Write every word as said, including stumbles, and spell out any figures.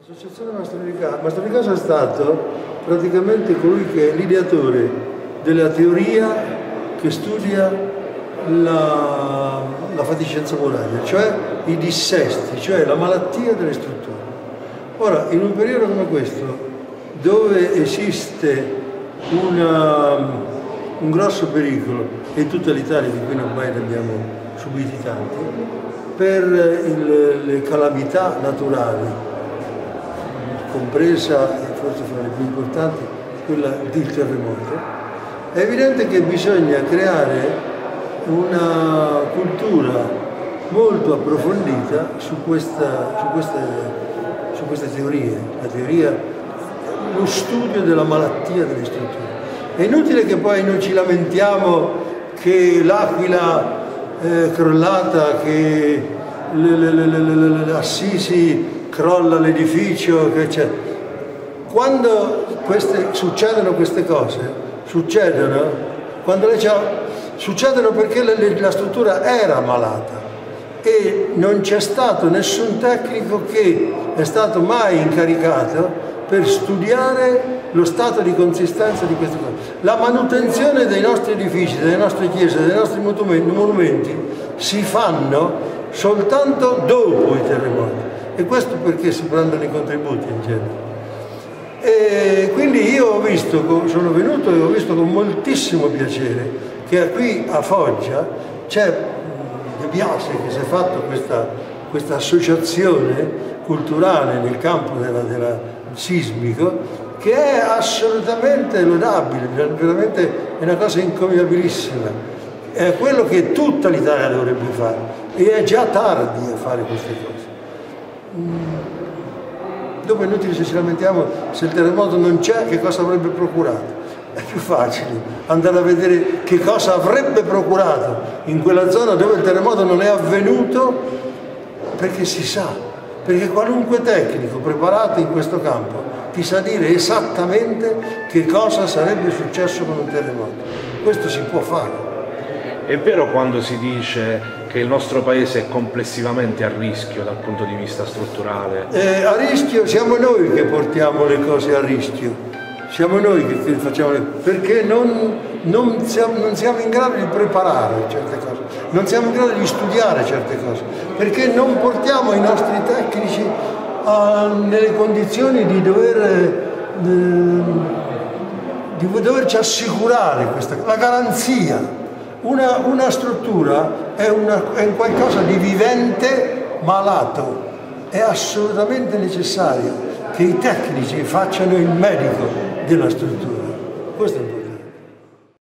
L'associazione Mastroianni Mastroianni è stato praticamente colui che è l'ideatore della teoria che studia la, la fatiscenza muraria, cioè i dissesti, cioè la malattia delle strutture. Ora, in un periodo come questo, dove esiste una, un grosso pericolo, e in tutta l'Italia, di cui ormai ne abbiamo subiti tanti, per il, le calamità naturali, compresa, e forse fra le più importanti, quella del terremoto, è evidente che bisogna creare una cultura molto approfondita su, questa, su, queste, su queste teorie, la teoria, lo studio della malattia delle strutture. È inutile che poi noi ci lamentiamo che l'Aquila è crollata, che l'Assisi crolla l'edificio, che c'è. Quando queste, succedono queste cose, succedono, quando le succedono perché la, la struttura era malata e non c'è stato nessun tecnico che è stato mai incaricato per studiare lo stato di consistenza di queste cose. La manutenzione dei nostri edifici, delle nostre chiese, dei nostri monumenti si fanno soltanto dopo i terremoti. E questo perché si prendono i contributi in genere. E quindi io ho visto, sono venuto e ho visto con moltissimo piacere che qui a Foggia c'è, mi piace che si è fatta questa, questa associazione culturale nel campo della, della sismico, che è assolutamente lodabile, veramente è una cosa incomiabilissima. È quello che tutta l'Italia dovrebbe fare e è già tardi a fare queste cose. Dopo è inutile se ci lamentiamo, se il terremoto non c'è, che cosa avrebbe procurato? È più facile andare a vedere che cosa avrebbe procurato in quella zona dove il terremoto non è avvenuto, perché si sa, perché qualunque tecnico preparato in questo campo ti sa dire esattamente che cosa sarebbe successo con un terremoto. Questo si può fare. È vero quando si dice che il nostro paese è complessivamente a rischio dal punto di vista strutturale? Eh, a rischio siamo noi che portiamo le cose a rischio, siamo noi che, che facciamo le cose, perché non, non, siamo, non siamo in grado di preparare certe cose, non siamo in grado di studiare certe cose, perché non portiamo i nostri tecnici a, nelle condizioni di dover... di, di doverci assicurare questa, la garanzia. Una, una struttura è, una, è qualcosa di vivente malato, è assolutamente necessario che i tecnici facciano il medico della struttura. Questo è importante.